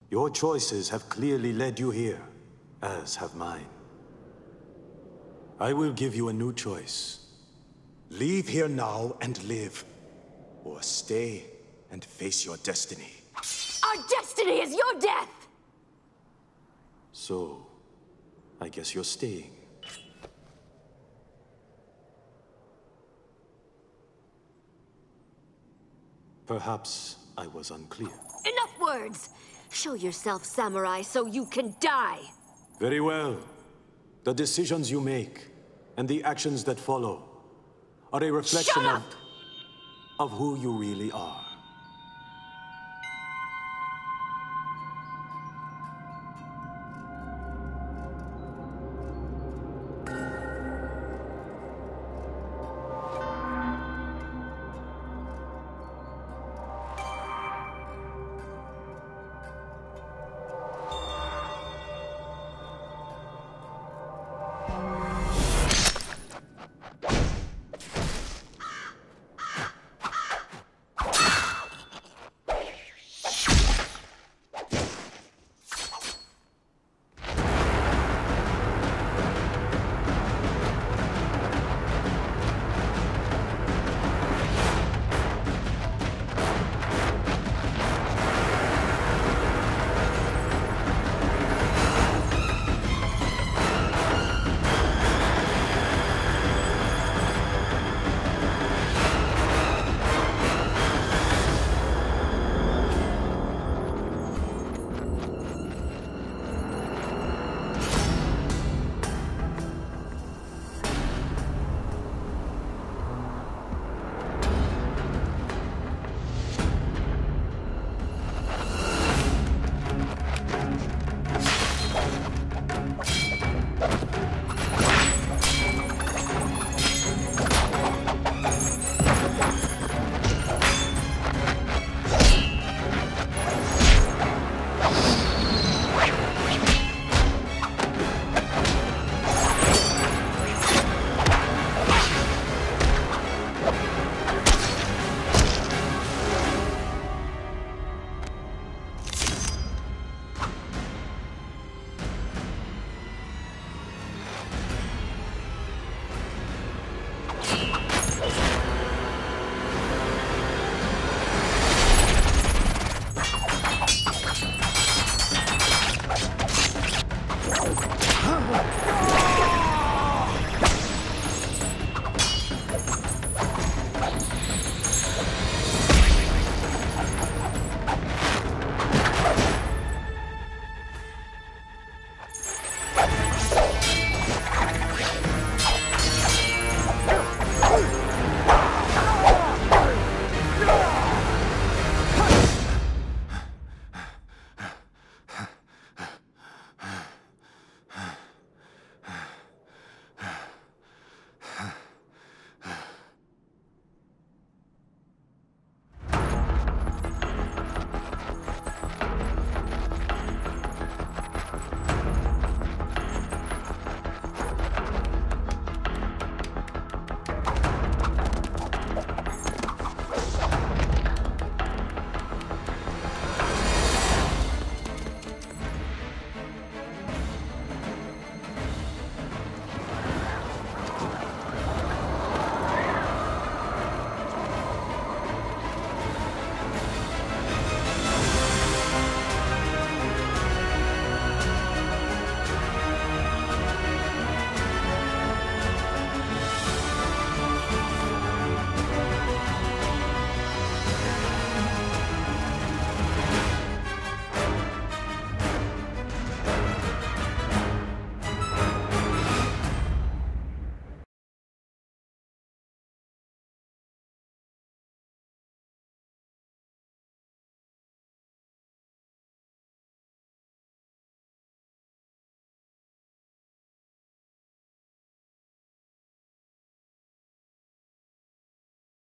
Your choices have clearly led you here, as have mine. I will give you a new choice. Leave here now and live, or stay and face your destiny. Our destiny is your death! So, I guess you're staying. Perhaps I was unclear. Enough words! Show yourself, samurai, so you can die! Very well. The decisions you make, and the actions that follow, are a reflection Shut up! of who you really are.